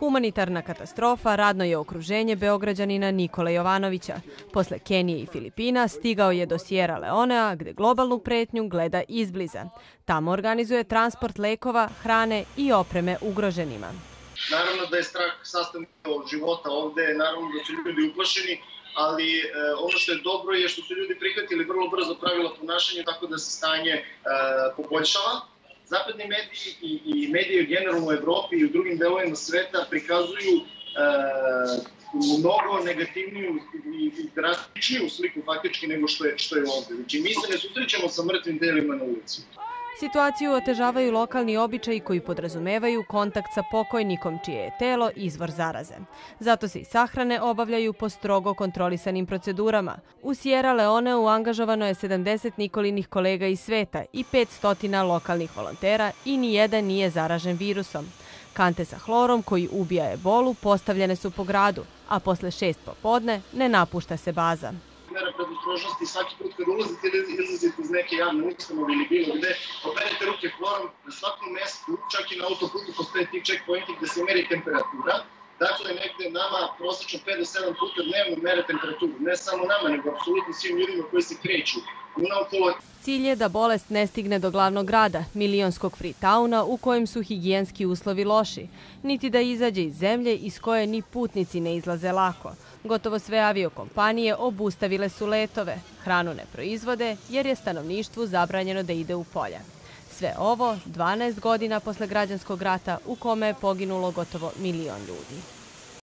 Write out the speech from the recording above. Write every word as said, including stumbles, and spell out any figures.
Humanitarna katastrofa radno je okruženje Beograđanina Nikole Jovanovića. Posle Kenije i Filipina stigao je do Sierra Leonea, gde globalnu pretnju gleda izbliza. Tamo organizuje transport lekova, hrane i opreme ugroženima. Naravno da je strah sastavni deo života ovde, naravno da su ljudi uplašeni, ali e, ono što je dobro je što su ljudi prihvatili vrlo brzo pravila ponašanja tako da se stanje e, poboljšava. Zapadni mediji i, i mediji generalno u Evropi i u drugim delovima sveta prikazuju e, mnogo negativniju i, i drastičniju sliku faktički nego što je, što je ovde. Znači mi se ne susrećemo sa mrtvim delima na ulici. Situaciju otežavaju lokalni običaji koji podrazumevaju kontakt sa pokojnikom čije je telo izvor zaraze. Zato se i sahrane obavljaju po strogo kontrolisanim procedurama. U Sierra Leoneu angažovano je sedamdeset Nikolinih kolega iz sveta i petsto lokalnih volontera i nijedan nije zaražen virusom. Kante sa hlorom koji ubija ebolu postavljene su po gradu, a posle šest popodne ne napušta se baza. Mera predostrožnosti svaki put kad ulazite ili izlazite iz neke javne ustanove ili bilo gde, operete ruke hlorom na svakom mestu, čak i na autoputu postoje ti checkpointi gde se meri temperatura. Dakle, negde nama prosečno pet do sedam puta dnevno mere temperaturu. Ne samo nama, nego apsolutno svim ljudima koji se kreću. Cilj je da bolest ne stigne do glavnog grada, milionskog Freetowna u kojem su higijenski uslovi loši, niti da izađe iz zemlje iz koje ni putnici ne izlaze lako. Gotovo sve aviokompanije obustavile su letove, hranu ne proizvode jer je stanovništvu zabranjeno da ide u polja. Sve ovo dvanaest godina posle građanskog rata u kome je poginulo gotovo milion ljudi.